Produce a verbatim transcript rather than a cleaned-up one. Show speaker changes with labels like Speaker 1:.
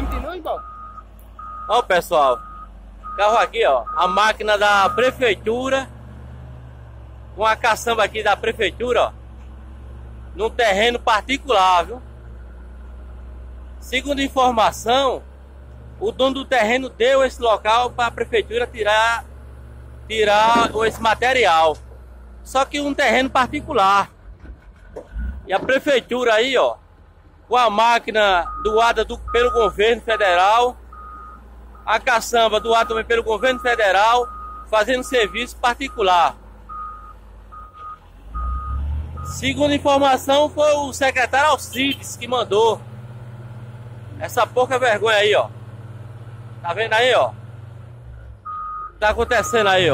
Speaker 1: continua, irmão?
Speaker 2: Ó, pessoal, carro aqui, ó, a máquina da prefeitura, com a caçamba aqui da prefeitura, ó, num terreno particular, viu? Segundo informação, o dono do terreno deu esse local para a prefeitura tirar, tirar esse material. Só que um terreno particular. E a prefeitura aí, ó, com a máquina doada do, pelo governo federal, a caçamba doada também pelo governo federal, fazendo serviço particular. Segundo informação, foi o secretário Alcides que mandou. Essa pouca vergonha aí, ó. Tá vendo aí, ó? Tá acontecendo aí, ó.